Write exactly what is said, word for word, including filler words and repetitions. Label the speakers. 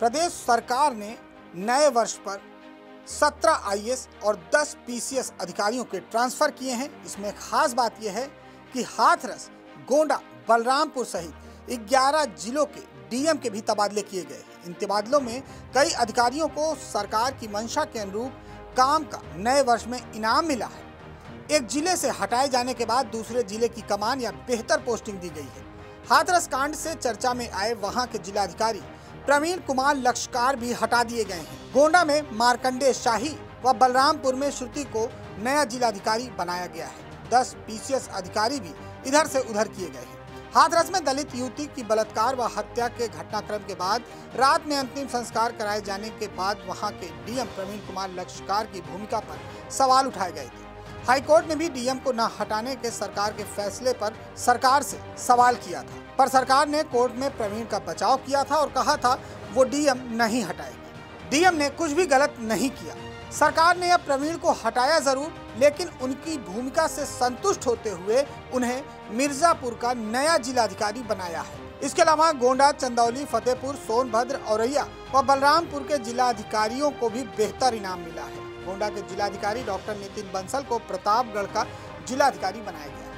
Speaker 1: प्रदेश सरकार ने नए वर्ष पर सत्रह आई ए एस और दस पी सी एस अधिकारियों के ट्रांसफर किए हैं। इसमें खास बात यह है कि हाथरस, गोंडा, बलरामपुर सहित ग्यारह जिलों के डी एम के भी तबादले किए गए हैं। इन तबादलों में कई अधिकारियों को सरकार की मंशा के अनुरूप काम का नए वर्ष में इनाम मिला है। एक जिले से हटाए जाने के बाद दूसरे जिले की कमान या बेहतर पोस्टिंग दी गई है। हाथरस कांड से चर्चा में आए वहां के जिलाधिकारी प्रवीण कुमार लक्षकार भी हटा दिए गए हैं। गोंडा में मार्कंडेय शाही व बलरामपुर में श्रुति को नया जिलाधिकारी बनाया गया है। दस पी सी एस अधिकारी भी इधर से उधर किए गए हैं। हाथरस में दलित युवती की बलात्कार व हत्या के घटनाक्रम के बाद रात में अंतिम संस्कार कराए जाने के बाद वहां के डी एम प्रवीण कुमार लक्षकार की भूमिका पर सवाल उठाए गए थे। हाईकोर्ट ने भी डी एम को न हटाने के सरकार के फैसले पर सरकार से सवाल किया था, पर सरकार ने कोर्ट में प्रवीण का बचाव किया था और कहा था वो डी एम नहीं हटाएगी। डी एम ने कुछ भी गलत नहीं किया। सरकार ने अब प्रवीण को हटाया जरूर, लेकिन उनकी भूमिका से संतुष्ट होते हुए उन्हें मिर्जापुर का नया जिलाधिकारी बनाया है। इसके अलावा गोंडा, चंदौली, फतेहपुर, सोनभद्र, औरैया व बलरामपुर के जिलाधिकारियों को भी बेहतर इनाम मिला है। गोंडा के जिलाधिकारी डॉक्टर नितिन बंसल को प्रतापगढ़ का जिलाधिकारी बनाया गया है।